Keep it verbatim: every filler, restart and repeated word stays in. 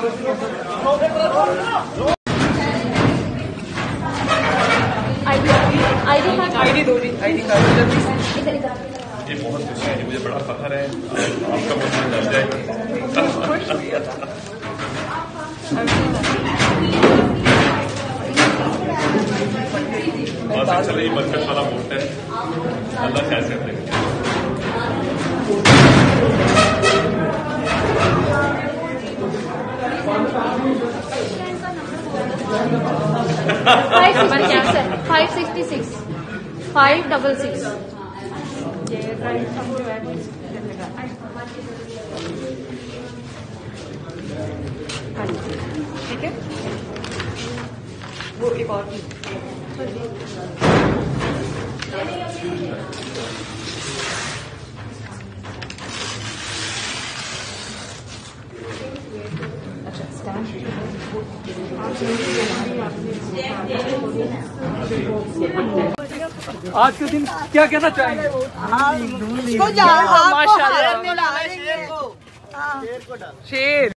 ID दो जी, ID card. ये बहुत खुशी है, मुझे बड़ा फखर है, आपका मुझे लग जाएगा। बस अच्छा नहीं, बरकत वाला वोट है, अल्लाह खैर से देगा। Five sixty six five double six ठीक है, वो एक और आज के दिन क्या कहना चाहेंगे? माशाल्लाह, शेर